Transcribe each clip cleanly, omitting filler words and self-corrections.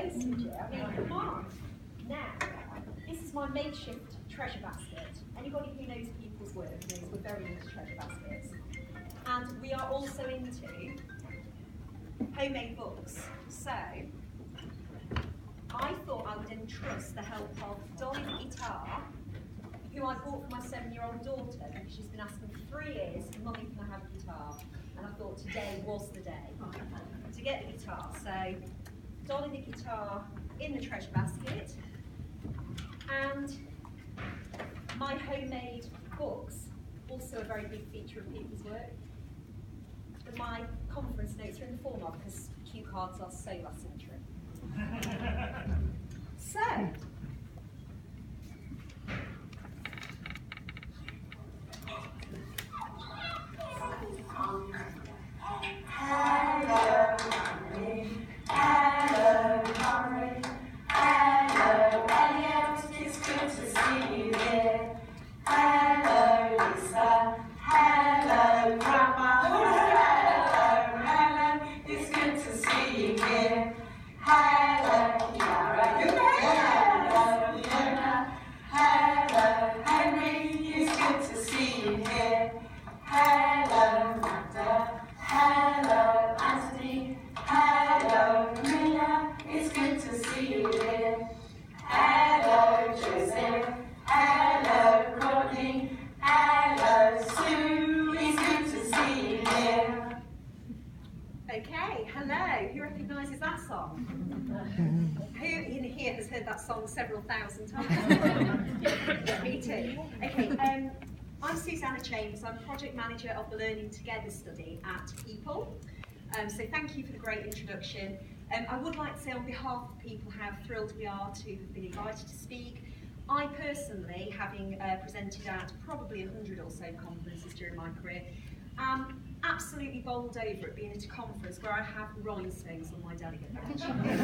wasted, I mean, come on. Now, this is my makeshift treasure basket. Anybody who knows people's work knows we're very into treasure baskets. And we are also into homemade books. So, I thought I would entrust the help of Dolly the guitar, who I bought for my 7-year-old daughter because she's been asking for 3 years, Mummy, can I have a guitar? And I thought today was the day to get the guitar. So, Dolly the guitar in the treasure basket, and my homemade books, also a very big feature of people's work. But my conference notes are in the form of, because cue cards are so last century. So, okay, hello, who recognises that song? Who in here has heard that song several thousand times? Me too. Okay, I'm Susanna Chambers, I'm Project Manager of the Learning Together study at People. So thank you for the great introduction. I would like to say on behalf of People how thrilled we are to have been invited to speak. I personally, having presented at probably 100 or so conferences during my career, am absolutely bowled over at being at a conference where I have rhinestones on my delegate badge.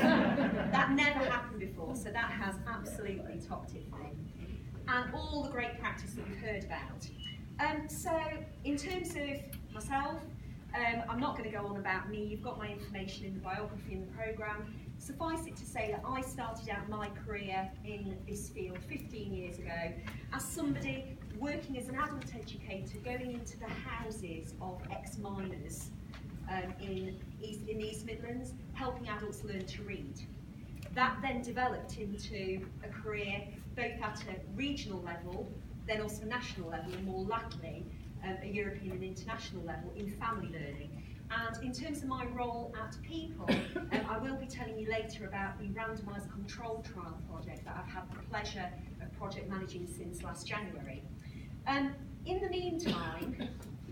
That never happened before, so that has absolutely topped it for me. And all the great practice that we've heard about. So, in terms of myself, I'm not going to go on about me. You've got my information in the biography in the programme. Suffice it to say that I started out my career in this field 15 years ago as somebody working as an adult educator, going into the houses of ex-miners in the East Midlands, helping adults learn to read. That then developed into a career both at a regional level, then also national level, and more latterly a European and international level in family learning. And in terms of my role at People, I will be telling you later about the randomised control trial project that I've had the pleasure of project managing since last January. In the meantime,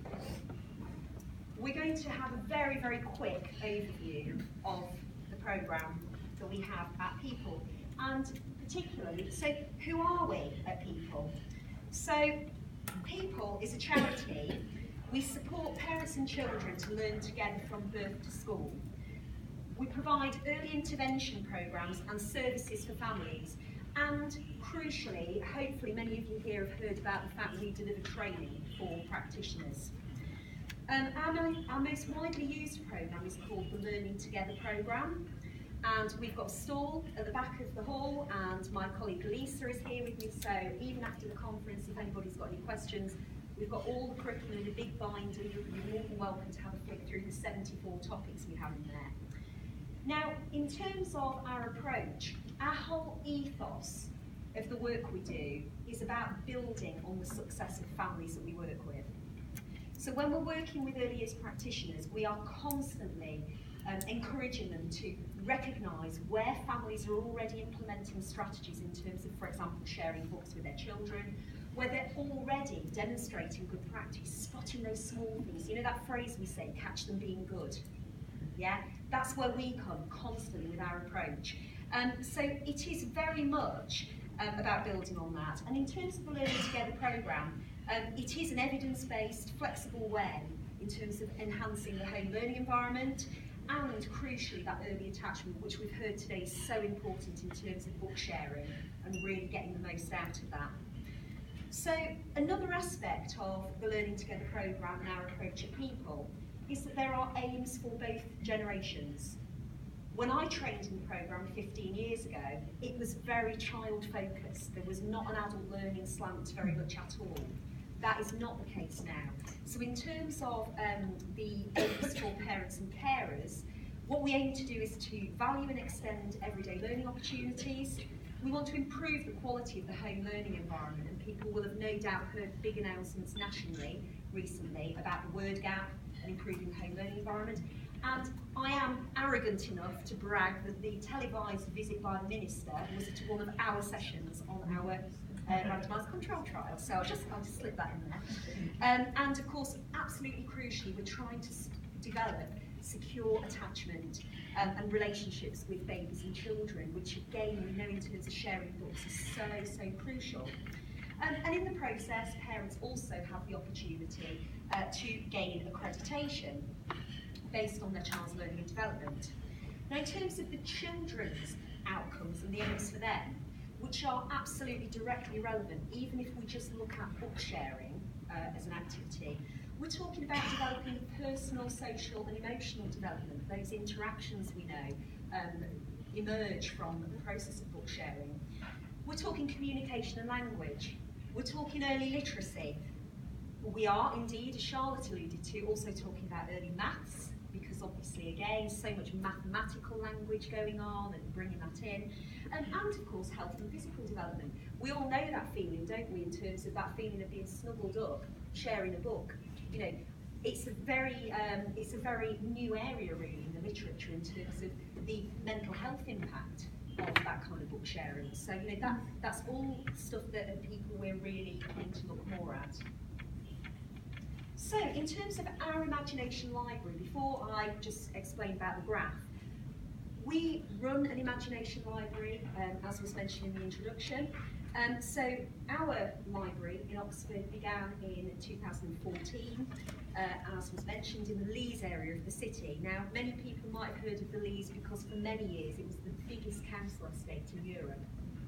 we're going to have a very, very quick overview of the programme that we have at People. And particularly, so who are we at People? So People is a charity. We support parents and children to learn together from birth to school. We provide early intervention programmes and services for families, and crucially, hopefully many of you here have heard about the fact that we deliver training for practitioners. Our most widely used programme is called the Learning Together programme, and we've got a stall at the back of the hall, and my colleague Lisa is here with me, so even after the conference, if anybody's got any questions, we've got all the curriculum in a big binder. You're more than welcome to have a flick through the 74 topics we have in there. Now, in terms of our approach, our whole ethos of the work we do is about building on the success of families that we work with. So when we're working with early years practitioners, we are constantly encouraging them to recognise where families are already implementing strategies in terms of, for example, sharing books with their children, where they're already demonstrating good practice, spotting those small things. You know that phrase we say, catch them being good? Yeah, that's where we come constantly with our approach. So it is very much about building on that. And in terms of the Learning Together programme, it is an evidence-based, flexible way in terms of enhancing the home learning environment, and crucially that early attachment, which we've heard today is so important in terms of book sharing and really getting the most out of that. So another aspect of the Learning Together programme and our approach at People is that there are aims for both generations. When I trained in the programme 15 years ago, it was very child-focused. There was not an adult learning slant very much at all. That is not the case now. So in terms of the aims for parents and carers, what we aim to do is to value and extend everyday learning opportunities. We want to improve the quality of the home learning environment, and people will have no doubt heard big announcements nationally recently about the word gap and improving the home learning environment. And I am arrogant enough to brag that the televised visit by the Minister was to one of our sessions on our randomised control trial. So I'll just slip that in there. And of course, absolutely crucially, we're trying to develop secure attachment and relationships with babies and children, which again, we know in terms of sharing books is so crucial. And in the process, parents also have the opportunity to gain accreditation based on their child's learning and development. Now, in terms of the children's outcomes and the aims for them, which are absolutely directly relevant, even if we just look at book sharing as an activity, we're talking about developing personal, social and emotional development, those interactions we know emerge from the process of book sharing. We're talking communication and language. We're talking early literacy. We are indeed, as Charlotte alluded to, also talking about early maths, because obviously again, so much mathematical language going on and bringing that in. And of course, health and physical development. We all know that feeling, don't we, in terms of that feeling of being snuggled up, sharing a book. You know, it's a very new area really in the literature in terms of the mental health impact of that kind of book sharing. So you know that's all stuff that people we're really going to look more at. So in terms of our Imagination Library, before I just explain about the graph, we run an Imagination Library, as was mentioned in the introduction. So our library in Oxford began in 2014, as was mentioned, in the Lees area of the city. Now, many people might have heard of the Lees because for many years it was the biggest council estate in Europe.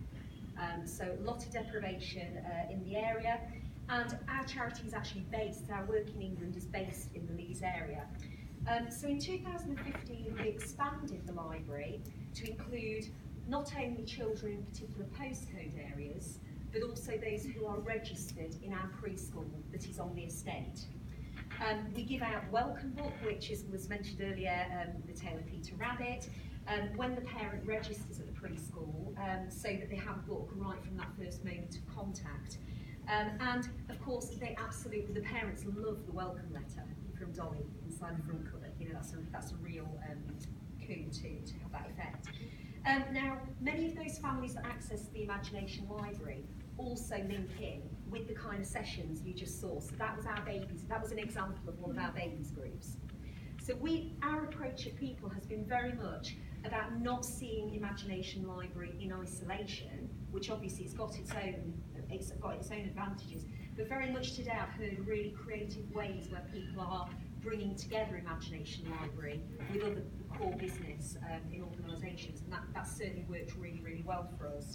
So a lot of deprivation in the area, and our charity is actually based, our work in England is based in the Lees area. So in 2015 we expanded the library to include not only children in particular postcode areas, but also those who are registered in our preschool that is on the estate. We give out Welcome Book, which was mentioned earlier, The Tale of Peter Rabbit, when the parent registers at the preschool, so that they have a book right from that first moment of contact. And of course, the parents love the welcome letter from Dolly inside the front cover. You know, that's a real coup to have that effect. Now, many of those families that access the Imagination Library also link in with the kind of sessions you just saw. So that was our babies. That was an example of one of our babies groups. So our approach at People has been very much about not seeing Imagination Library in isolation, which obviously it's got its own advantages, but very much today I've heard really creative ways where people are bringing together Imagination Library with other core business in organisations, and that's certainly worked really well for us.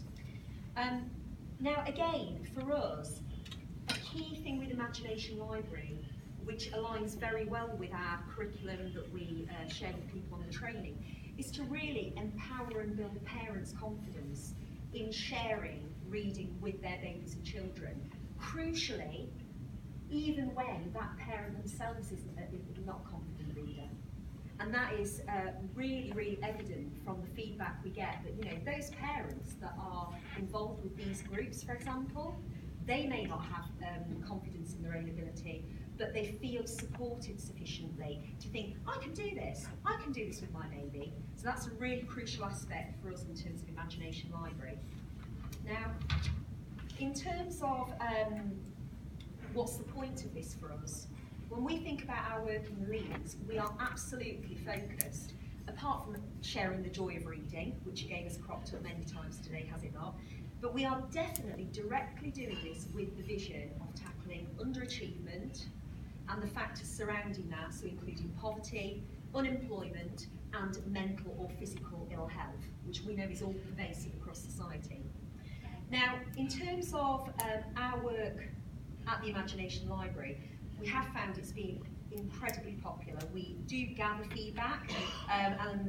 Now again, for us, a key thing with Imagination Library, which aligns very well with our curriculum that we share with people on the training, is to really empower and build parents' confidence in sharing reading with their babies and children. Crucially, even when that parent themselves is not a confident reader. And that is really evident from the feedback we get that, you know, those parents that are involved with these groups, for example, they may not have confidence in their own ability, but they feel supported sufficiently to think, I can do this with my baby. So that's a really crucial aspect for us in terms of Imagination Library. Now, in terms of what's the point of this for us? When we think about our work in the Lees, we are absolutely focused, apart from sharing the joy of reading, which again has cropped up many times today, has it not? But we are definitely directly doing this with the vision of tackling underachievement and the factors surrounding that, so including poverty, unemployment, and mental or physical ill health, which we know is all pervasive across society. Now, in terms of our work at the Imagination Library, we have found it's been incredibly popular. We do gather feedback, and the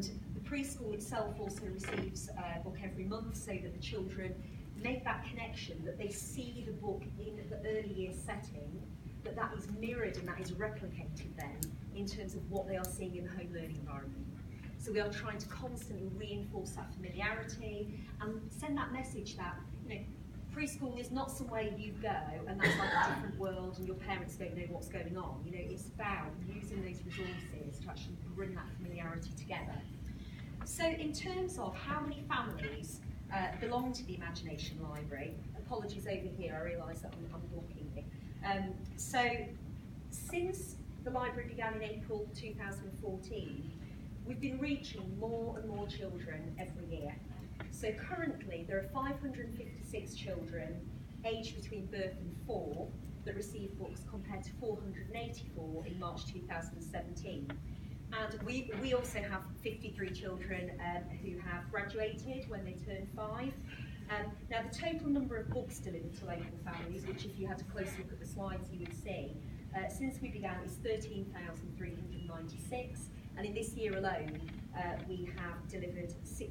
Preschool itself also receives a book every month so that the children make that connection, that they see the book in the early years setting, that is mirrored and that is replicated then in terms of what they are seeing in the home learning environment. So we are trying to constantly reinforce that familiarity and send that message that, you know, preschool is not somewhere you go and that's like a different world and your parents don't know what's going on. You know, it's about using those resources to actually bring that familiarity together. So in terms of how many families belong to the Imagination Library, apologies over here, I realise that I'm blocking it. So since the library began in April 2014, we've been reaching more and more children every year. So currently there are 556 children aged between birth and 4 that receive books compared to 484 in March 2017. And we also have 53 children who have graduated when they turn 5. Now the total number of books delivered to local families, which if you had a close look at the slides you would see, since we began is 13,396, and in this year alone we have delivered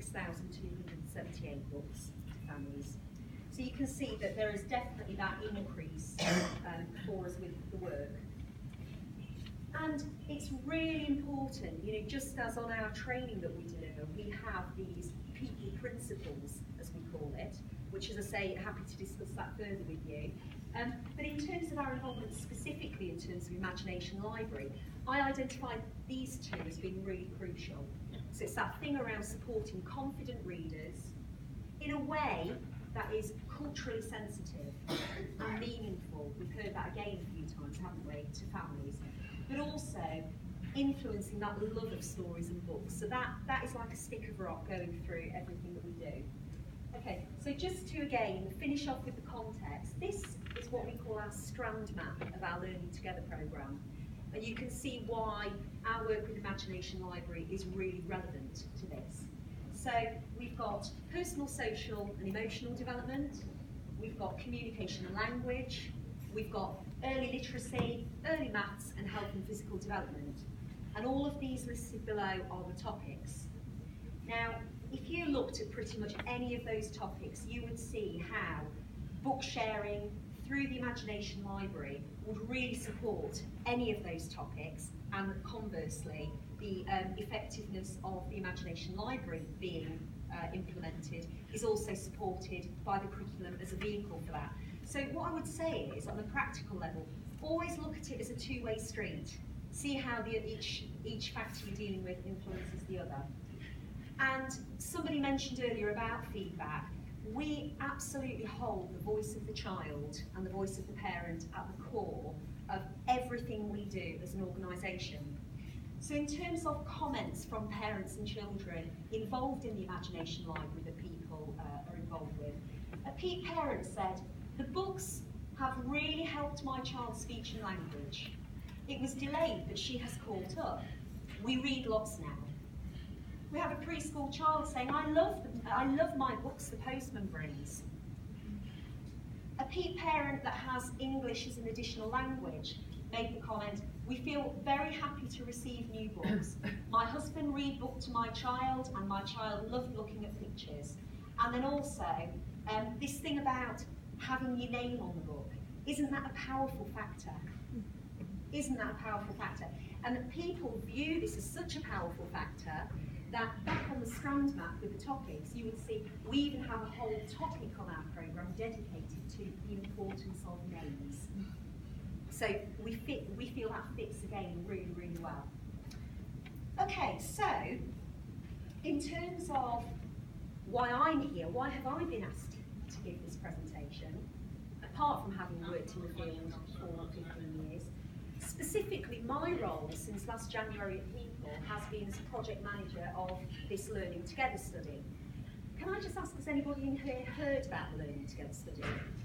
6,278 books to families. So you can see that there is definitely that increase for us with the work. And it's really important, you know, just as on our training that we deliver, we have these people principles, as we call it, which, as I say, happy to discuss that further with you. But in terms of our involvement specifically in terms of Imagination Library, I identified these two as being really crucial. So it's that thing around supporting confident readers in a way that is culturally sensitive and meaningful. We've heard that again a few times, haven't we, to families. But also influencing that love of stories and books. So that is like a stick of rock going through everything that we do. Okay, so just to again finish off with the context, this is what we call our strand map of our Learning Together programme. And you can see why our work with Imagination Library is really relevant to this. So we've got personal, social and emotional development, we've got communication and language, we've got early literacy, early maths and health and physical development. And all of these listed below are the topics. Now, if you looked at pretty much any of those topics, you would see how book sharing through the Imagination Library would really support any of those topics, and conversely, the effectiveness of the Imagination Library being implemented is also supported by the curriculum as a vehicle for that. So what I would say is, on a practical level, always look at it as a two-way street. See how each factor you're dealing with influences the other. And somebody mentioned earlier about feedback. We absolutely hold the voice of the child and the voice of the parent at the core of everything we do as an organisation. So in terms of comments from parents and children involved in the Imagination Library that people are involved with, a Pete parent said, "The books have really helped my child's speech and language. It was delayed, but she has caught up. We read lots now." We have a preschool child saying, I love my books the postman brings. A Pete parent that has English as an additional language made the comment, "We feel very happy to receive new books. My husband read book to my child and my child loved looking at pictures." And then also, this thing about having your name on the book, isn't that a powerful factor? Isn't that a powerful factor? And people view this as such a powerful factor that back on the strand map with the topics, you would see we even have a whole topic on our programme dedicated to the importance of names. So we feel that fits again really, really well. Okay, so in terms of why I'm here, why have I been asked to give this presentation, apart from having worked in the field for 15 years, specifically my role since last January at People has been as project manager of this Learning Together study. Can I just ask, has anybody in here heard about the Learning Together study?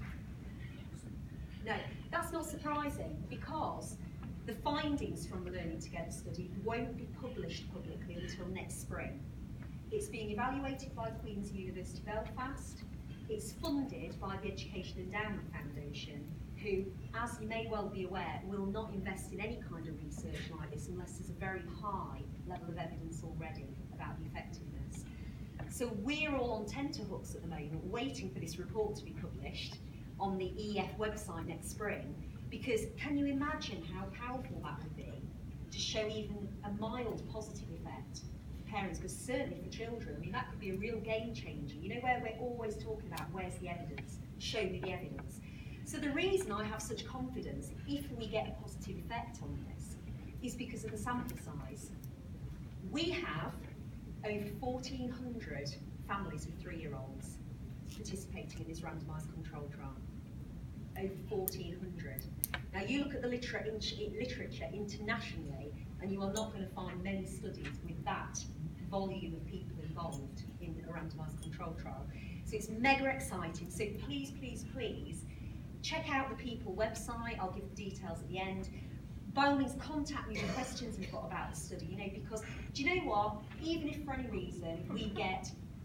No, that's not surprising because the findings from the Learning Together study won't be published publicly until next spring. It's being evaluated by Queen's University Belfast. It's funded by the Education Endowment Foundation, who, as you may well be aware, will not invest in any kind of research like this unless there's a very high level of evidence already about the effectiveness. So we're all on tenterhooks at the moment, waiting for this report to be published on the EF website next spring, because can you imagine how powerful that would be to show even a mild positive effect for parents, but certainly for children? I mean, that could be a real game changer. You know, where we're always talking about where's the evidence, show me the evidence. So the reason I have such confidence if we get a positive effect on this is because of the sample size. We have over 1,400 families with 3-year-olds participating in this randomised control trial. Over 1,400. Now you look at the literature internationally, and you are not going to find many studies with that volume of people involved in a randomised control trial. So it's mega exciting. So please, please, please check out the People website. I'll give the details at the end. By all means, contact me with questions you've got about the study, you know, because do you know what? Even if for any reason we get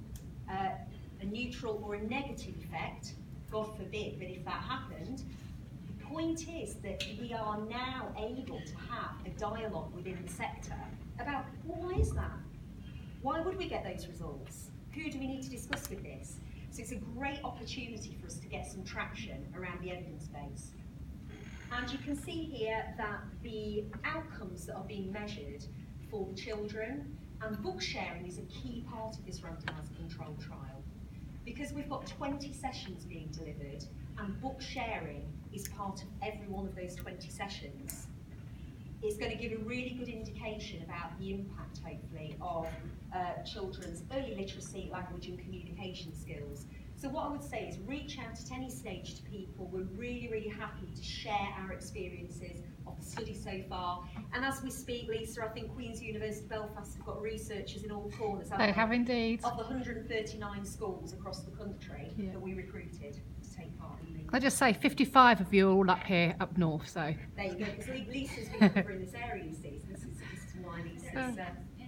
a neutral or a negative effect, God forbid, but if that happened, the point is that we are now able to have a dialogue within the sector about, well, why is that? Why would we get those results? Who do we need to discuss with this? So it's a great opportunity for us to get some traction around the evidence base. And you can see here that the outcomes that are being measured for the children, and book sharing is a key part of this randomised control trial. Because we've got 20 sessions being delivered, and book sharing is part of every one of those 20 sessions, it's going to give a really good indication about the impact, hopefully, of children's early literacy, language and communication skills. So what I would say is reach out at any stage to people. We're really, really happy to share our experiences of the study so far. And as we speak, Lisa, I think Queen's University Belfast have got researchers in all corners. They have indeed. Of the 139 schools across the country that we recruited to take part in the... Can I just say, 55 of you are all up here, up north, so... There you go, because Lisa's been covering this area, you see, so this is why Lisa's...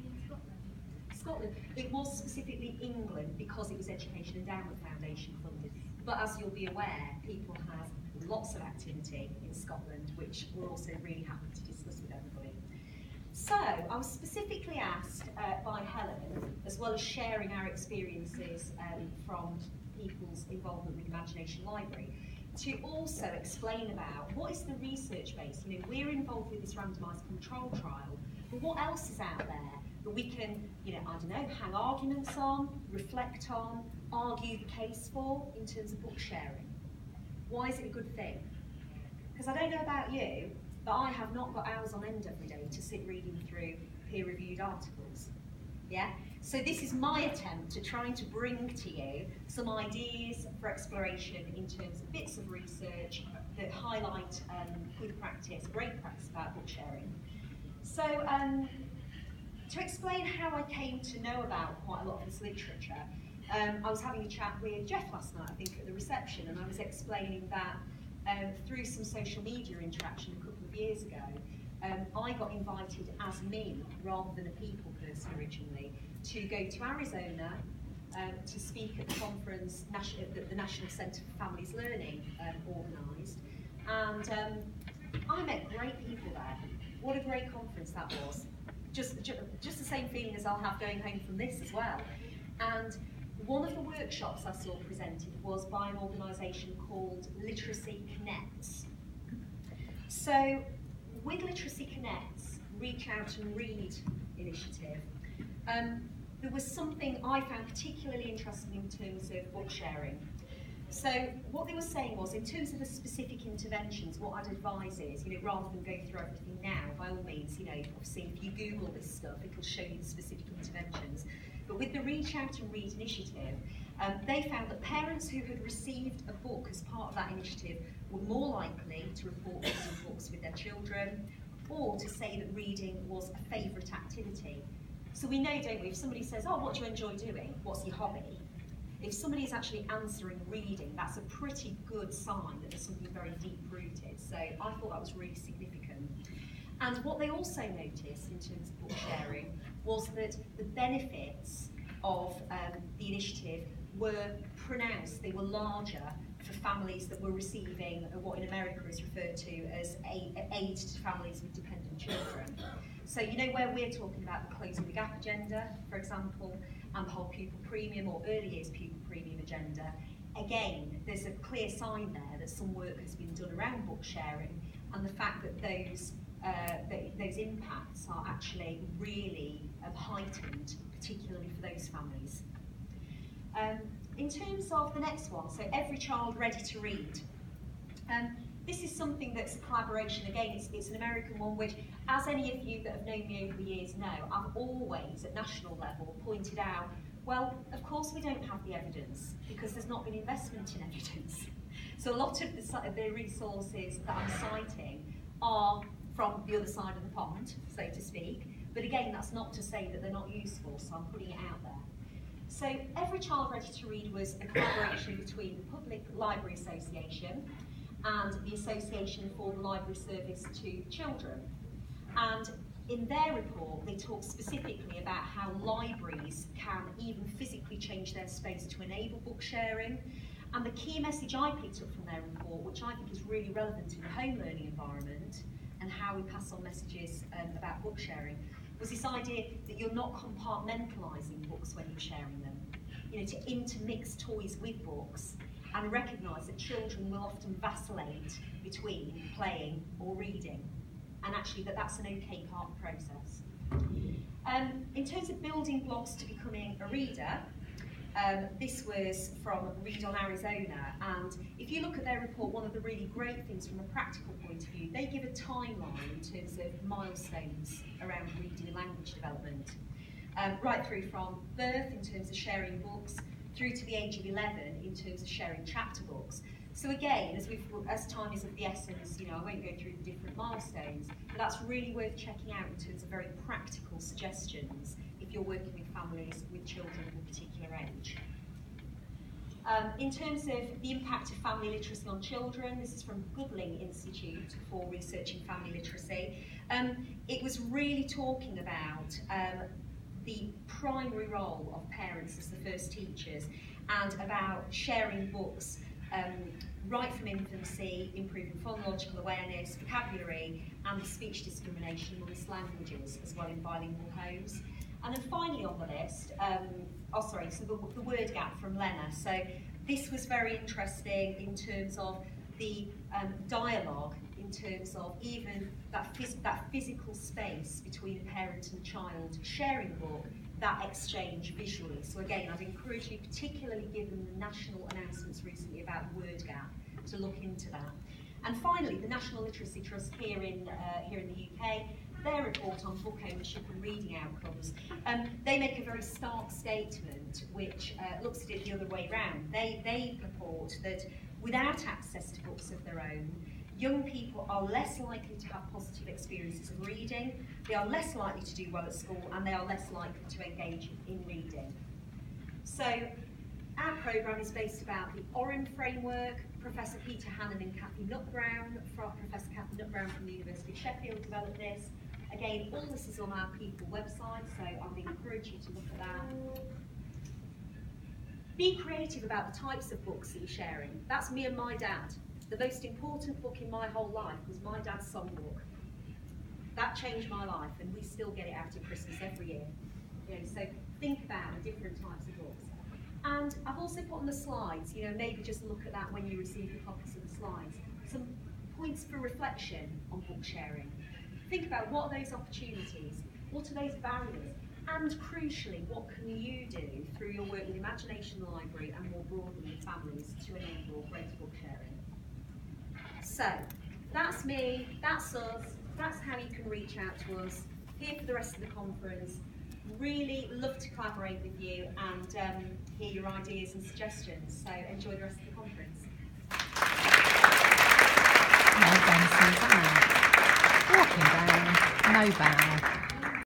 Scotland. It was specifically England because it was Education Endowment Foundation funded. But as you'll be aware, people have lots of activity in Scotland, which we're also really happy to discuss with everybody. So I was specifically asked by Helen, as well as sharing our experiences from people's involvement with Imagination Library, to also explain about what is the research base. You know, we're involved with this randomised control trial, but what else is out there that we can, you know, I don't know, hang arguments on, reflect on, argue the case for in terms of book sharing? Why is it a good thing? Because I don't know about you, but I have not got hours on end every day to sit reading through peer-reviewed articles. Yeah? So this is my attempt to trying to bring to you some ideas for exploration in terms of bits of research that highlight good practice, great practice about book sharing. So to explain how I came to know about quite a lot of this literature, I was having a chat with Jeff last night, I think, at the reception, and I was explaining that through some social media interaction a couple of years ago, I got invited as me, rather than a people person originally, to go to Arizona to speak at the conference that the National Centre for Families Learning organised. And I met great people there. What a great conference that was. Just the same feeling as I'll have going home from this as well. And one of the workshops I saw presented was by an organisation called Literacy Connects. So with Literacy Connects, Reach Out and Read initiative, there was something I found particularly interesting in terms of book sharing. So what they were saying was, in terms of the specific interventions, what I'd advise is, you know, rather than go through everything now, by all means, you know, obviously if you Google this stuff, it'll show you the specific interventions. But with the Reach Out and Read initiative, they found that parents who had received a book as part of that initiative were more likely to report reading books with their children, or to say that reading was a favourite activity. So we know, don't we, if somebody says, oh, what do you enjoy doing? What's your hobby? If somebody is actually answering reading, that's a pretty good sign that there's something very deep-rooted. So I thought that was really significant. And what they also noticed in terms of book sharing was that the benefits of the initiative were pronounced, they were larger for families that were receiving what in America is referred to as aid to families with dependent children. So you know where we're talking about the Closing the Gap agenda, for example, and the whole pupil premium or early years pupil premium agenda. Again, there's a clear sign there that some work has been done around book sharing, and the fact that those impacts are actually really heightened, particularly for those families. In terms of the next one, so Every Child Ready to Read. This is something that's a collaboration. Again, it's an American one, which, as any of you that have known me over the years know, I've always, at national level, pointed out, well, of course we don't have the evidence, because there's not been investment in evidence. So a lot of the resources that I'm citing are from the other side of the pond, so to speak. But again, that's not to say that they're not useful, so I'm putting it out there. So Every Child Ready to Read was a collaboration between the Public Library Association and the Association for the Library Service to Children. And in their report, they talk specifically about how libraries can even physically change their space to enable book sharing. And the key message I picked up from their report, which I think is really relevant in the home learning environment and how we pass on messages about book sharing, was this idea that you're not compartmentalising books when you're sharing them. You know, to intermix toys with books and recognise that children will often vacillate between playing or reading, and actually that's an okay part of the process. In terms of building blocks to becoming a reader, this was from Read On Arizona, and if you look at their report, one of the really great things from a practical point of view, they give a timeline in terms of milestones around reading and language development, right through from birth in terms of sharing books, through to the age of 11 in terms of sharing chapter books. So again, as time is of the essence, you know, I won't go through the different milestones, but that's really worth checking out in terms of very practical suggestions if you're working with families with children of a particular age. In terms of the impact of family literacy on children, this is from Goodling Institute for Research in Family Literacy. It was really talking about the primary role of parents as the first teachers, and about sharing books right from infancy, improving phonological awareness, vocabulary, and speech discrimination amongst languages as well in bilingual homes. And then finally on the list, so the word gap from Lena. So this was very interesting in terms of the dialogue, in terms of even that physical space between a parent and child sharing a book, that exchange visually. So again, I'd encourage you, particularly given the national announcements recently about the word gap, to look into that. And finally, the National Literacy Trust here in the UK, their report on book ownership and reading outcomes, they make a very stark statement which looks at it the other way round. They purport that without access to books of their own, young people are less likely to have positive experiences of reading, they are less likely to do well at school, and they are less likely to engage in reading. So our programme is based about the ORIM framework. Professor Peter Hannon and Kathy Nutbrown, Professor Kathy Nutbrown from the University of Sheffield developed this. Again, all this is on our People website, so I would encourage you to look at that. Be creative about the types of books that you're sharing. That's me and my dad. The most important book in my whole life was my dad's songbook. That changed my life, and we still get it out at Christmas every year. You know, so think about the different types of books. And I've also put on the slides, you know, maybe just look at that when you receive the copies of the slides. Some points for reflection on book sharing. Think about what are those opportunities, what are those barriers, and crucially, what can you do through your work with Imagination Library and more broadly with families to enable greater book sharing. So, that's me, that's us, that's how you can reach out to us, here for the rest of the conference. Really love to collaborate with you and hear your ideas and suggestions, so enjoy the rest of the conference. No, Susanna. Walking down, no bow.